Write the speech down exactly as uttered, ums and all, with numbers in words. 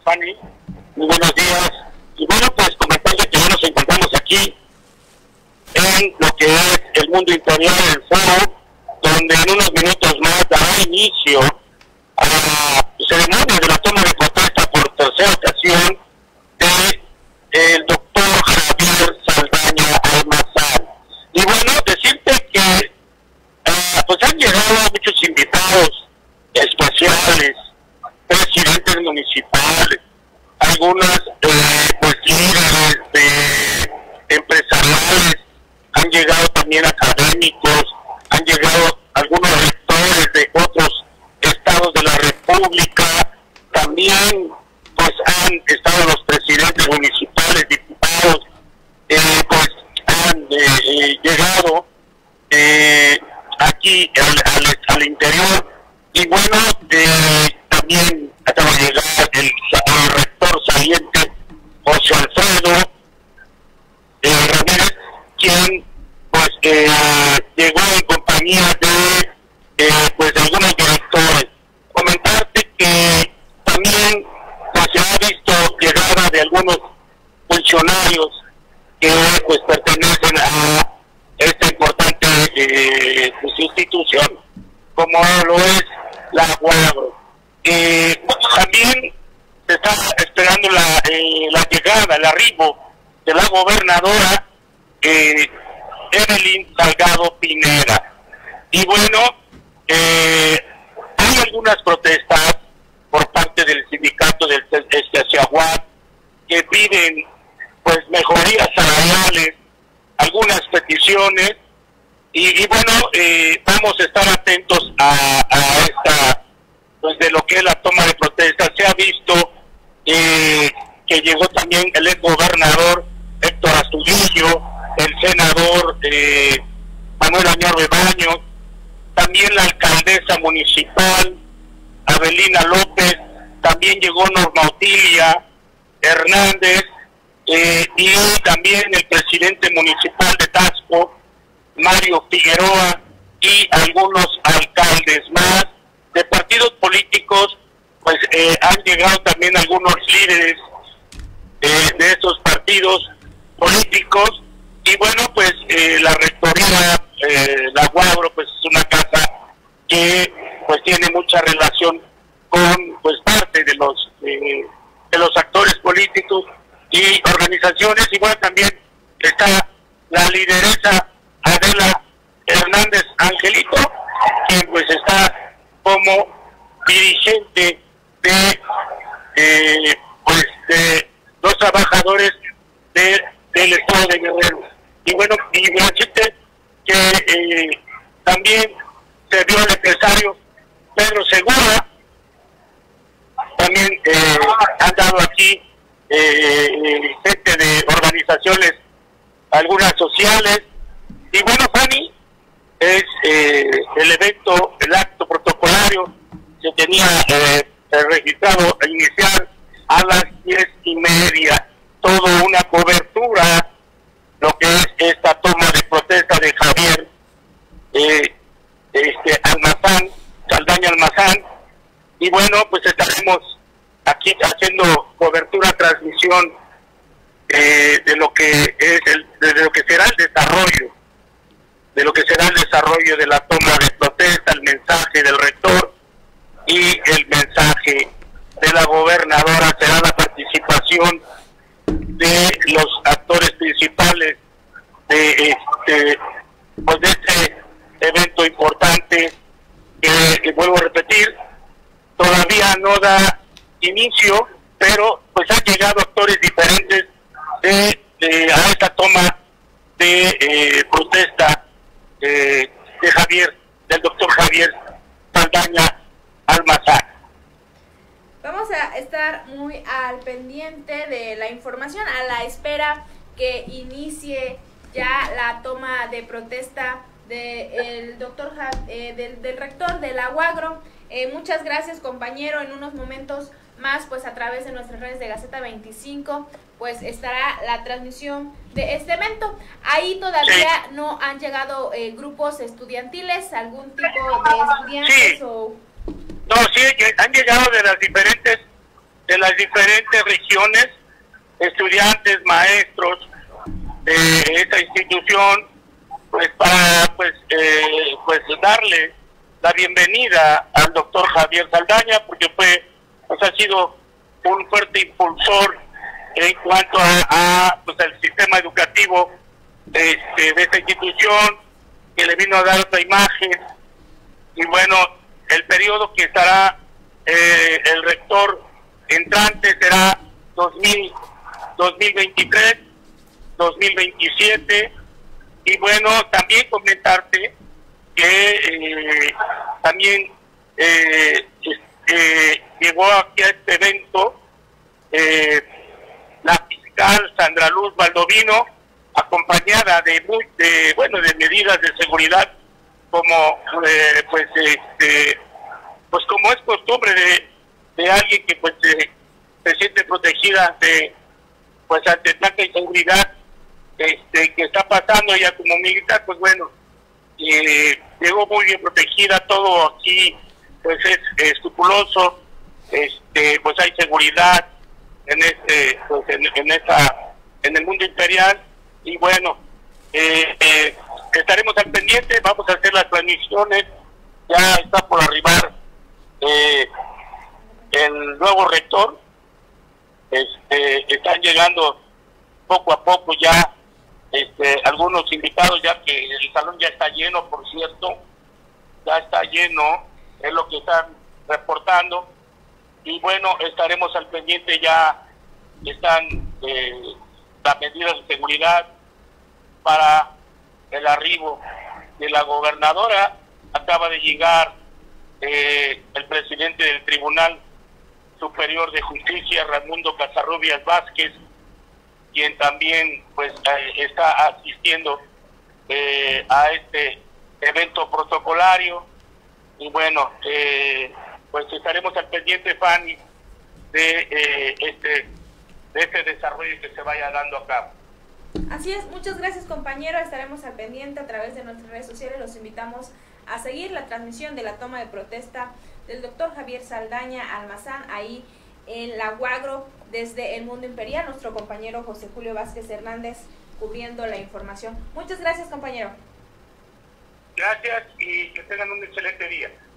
Fanny, muy buenos días. Y bueno, pues comentarles que ya nos encontramos aquí en lo que es el mundo interior del foro, donde en unos minutos más dará inicio a la ceremonia de la toma de protesta por tercera ocasión de el doctor Javier Saldaña Almazán. Y bueno, decirte que uh, pues han llegado muchos invitados especiales, presidentes municipales, algunas eh, pues líderes de empresariales, han llegado también académicos, han llegado algunos rectores de otros estados de la República, también pues han estado los presidentes municipales, diputados, eh, pues han eh, eh, llegado eh, aquí al, al, al interior. Y bueno, eh, también acaba de llegar el, el rector saliente, José Alfredo eh, Ramírez, quien pues eh, llegó en compañía de eh, pues algunos directores. Comentarte que también pues, se ha visto llegada de algunos funcionarios que pues pertenecen a esta importante eh, pues, institución, como lo es la Guagro. Eh, también se está esperando la, eh, la llegada, el arribo de la gobernadora eh, Evelyn Salgado Pineda. Y bueno, eh, hay algunas protestas por parte del sindicato del Escaciahuat que piden pues mejorías salariales, algunas peticiones. Y, y bueno, eh, vamos a estar atentos a, a esta, pues de lo que es la toma de protesta. Se ha visto eh, que llegó también el ex gobernador Héctor Astudillo, el senador eh, Manuel Añor Bebaños, también la alcaldesa municipal Abelina López, también llegó Norma Otilia Hernández, eh, y también el presidente municipal de Taxco, Mario Figueroa, y algunos alcaldes más de partidos políticos. Pues eh, han llegado también algunos líderes eh, de estos partidos políticos. Y bueno, pues eh, la rectoría, eh, la Guagro, pues es una casa que pues tiene mucha relación con pues parte de los eh, de los actores políticos y organizaciones. Y bueno, también está la lideresa Adela Hernández Angelito, quien pues está como dirigente de eh, pues de los trabajadores de, del estado de Guerrero. Y bueno, y decirte que eh, también se vio el empresario Pedro Segura, también eh, han dado aquí eh, gente de organizaciones, algunas sociales. Y bueno, Fanny, es eh, el evento, el acto protocolario que tenía eh, registrado a iniciar a las diez y media, toda una cobertura, lo que es esta toma de protesta de Javier eh, este Almazán, Saldaña Almazán. Y bueno, pues estaremos aquí haciendo cobertura, transmisión eh, de lo que es el, de lo que será el desarrollo de lo que será el desarrollo de la toma de protesta, el mensaje del rector y el mensaje de la gobernadora. Será la participación de los actores principales de este, pues de este evento importante que, que vuelvo a repetir, todavía no da inicio, pero pues han llegado actores diferentes de, de a esta toma de eh, protesta Eh, de Javier, del doctor Javier Saldaña Almazán. Vamos a estar muy al pendiente de la información, a la espera que inicie ya la toma de protesta del doctor eh, del, del rector de la Guagro. Eh, muchas gracias, compañero. En unos momentos más, pues a través de nuestras redes de Gaceta veinticinco, pues estará la transmisión de este evento. Ahí todavía sí. no han llegado eh, grupos estudiantiles, algún tipo de estudiantes sí. o... No, sí, han llegado de las diferentes de las diferentes regiones, estudiantes, maestros de esta institución, pues para pues, eh, pues darle la bienvenida al doctor Javier Saldaña, porque fue, pues ha sido un fuerte impulsor en cuanto a, a pues al sistema educativo este, de esta institución, que le vino a dar otra imagen. Y bueno, el periodo que estará eh, el rector entrante será dos mil veintitrés, dos mil veintisiete. Y bueno, también comentarte que eh, también eh, este, llegó aquí a este evento eh, la fiscal Sandra Luz Baldovino, acompañada de, de bueno de medidas de seguridad, como eh, pues este pues como es costumbre de, de alguien que pues eh, se siente protegida de pues ante tanta inseguridad este que está pasando. Ella como militar, pues bueno, eh, llegó muy bien protegida, todo aquí pues es escrupuloso, este pues hay seguridad en este pues en, en esta en el mundo imperial. Y bueno, eh, eh, estaremos al pendiente, vamos a hacer las transmisiones. Ya está por arribar eh, el nuevo rector, este, están llegando poco a poco ya este, algunos invitados, ya que el salón ya está lleno, por cierto, ya está lleno, es lo que están reportando. Y bueno, estaremos al pendiente, ya están eh, las medidas de seguridad para el arribo de la gobernadora. Acaba de llegar eh, el presidente del Tribunal Superior de Justicia, Raimundo Casarrubias Vázquez, quien también pues eh, está asistiendo eh, a este evento protocolario. Y bueno, eh, pues estaremos al pendiente, Fanny, de eh, este de este desarrollo que se vaya dando a cabo. Así es, muchas gracias, compañero, estaremos al pendiente a través de nuestras redes sociales. Los invitamos a seguir la transmisión de la toma de protesta del doctor Javier Saldaña Almazán ahí en la Guagro, desde el Mundo Imperial, nuestro compañero José Julio Vázquez Hernández cubriendo la información. Muchas gracias, compañero. Gracias y que tengan un excelente día.